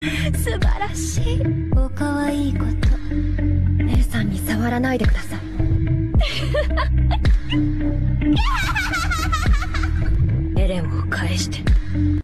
素晴らしい。お可愛いこと姉さんに触らないでください。エレンを返して。